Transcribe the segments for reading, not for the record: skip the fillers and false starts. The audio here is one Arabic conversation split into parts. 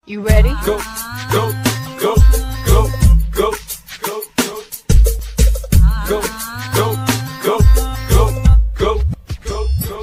You ready? Go, go, go, go, go, go, go, go, go, go, go, go, go, go.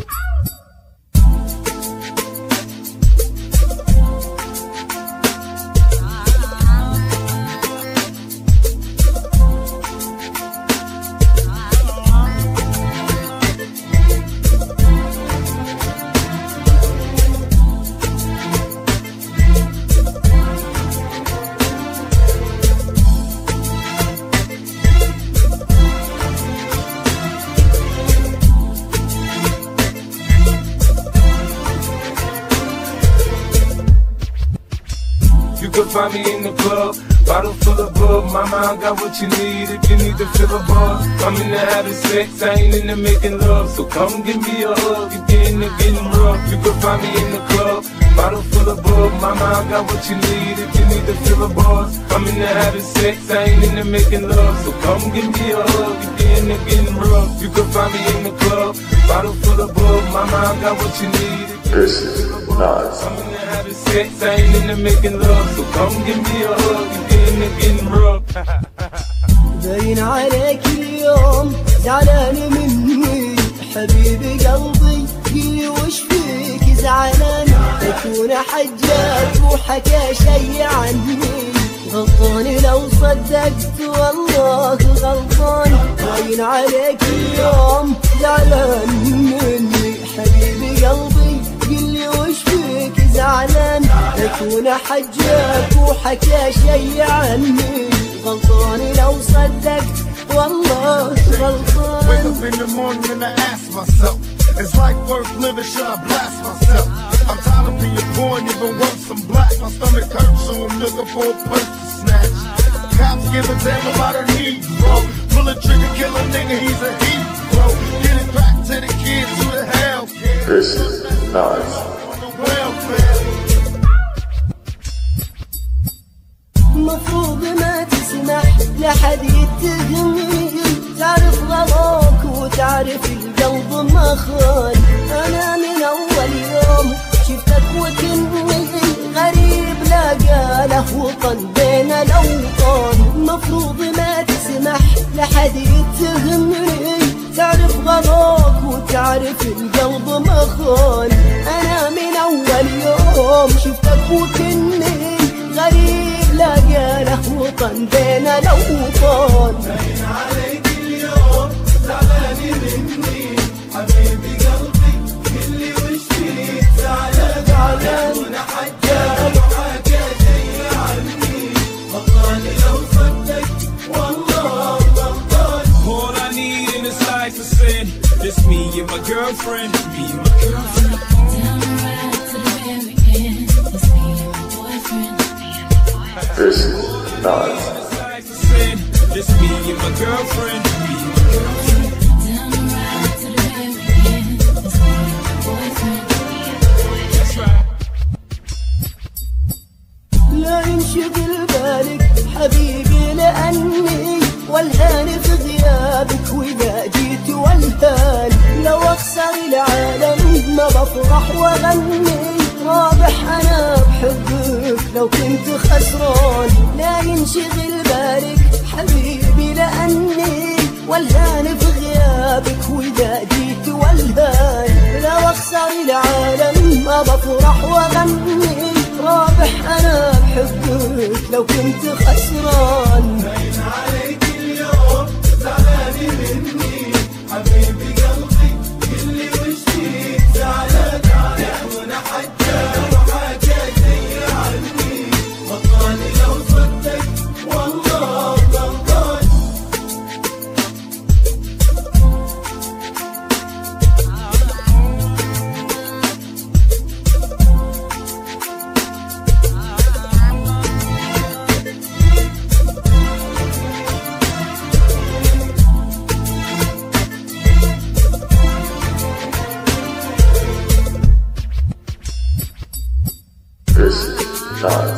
You can find me in the club, bottle full of bug. Mama, I got what you need if you need to fill a buzz. I'm in the having sex, I ain't in the making love. So come give me a hug if you're in the getting rough. You can find me in the club, bottle full of bug. Mama, I got what you need if you need to fill a buzz. I'm in the having sex, I ain't in the making love. So come give me a hug if you're in the getting rough. You can find me in the club, bottle full of bug. Mama, I got what you need. This is Nas. I'm in the having sex, I ain't in the making love. So come give me a hug if you're in the getting rough. باين عليك اليوم زعلان مني حبيبي قلبي قلي وش فيك زعلان تكون حجاك وحكى شي عني غلطان لو صدقت والله غلطان باين عليك اليوم زعلان مني حبيبي قلبي قلي وش فيك زعلان تكون حجاك وحكى شي عني غلطان لو صدقت والله غلطان. Wake up in the morning and I ask myself, is life worth living? Should I blast myself? I'm tired of being poor and even worse, I'm black. My stomach hurts, so I'm looking for a purse to snatch. Cops give a damn about a Negro. Pull a trigger, kill a nigga, he's a hero. Get it back to the kids, who the hell cares? This is Nas. On the welfare. مفروض ما تسمح لحد يتهمني تعرف غلاك وتعرف القلب ما خان أنا من أول يوم شفتك وكني غريب لا قاله وطن بين الأوطان مفروض ما تسمح لحد يتهمني تعرف غلاك وتعرف القلب ما خان أنا من أول يوم شفتك وكني غريب لاقى له وطن بين الأوطان باين عليك اليوم زعلان مني حبيبي قلبي قلي وش فيك زعلان وانا حجاك وحكى شي عني غلطان لو صدقت والله غلطان. All I need in this life is sin. Just me and my girlfriend, me and my girlfriend. Down the ride to the very end. It's me and my boyfriend. This is Nas. Just me and my girlfriend. Down the ride to the very end. It's me and my boyfriend. That's right. لا ينشغل بالك حبيبي لأني والهان في غيابك وإذا جيت والهان لو أخسر العالم ما بفرح وأغني رابح أنا بحبك لو كنت خسران لا ينشغل بالك حبيبي لأني والهان في غيابك وإذا جيت والهان لو أخسر العالم ما بفرح وأغني رابح أنا بحبك لو كنت خسران. باين عليك اليوم زعلان مني حبيبي قلبي قلي وش فيك زعلان وانا حجاك وحكى شي عني غلطان لو صدقت والله غلطان. This is Nas.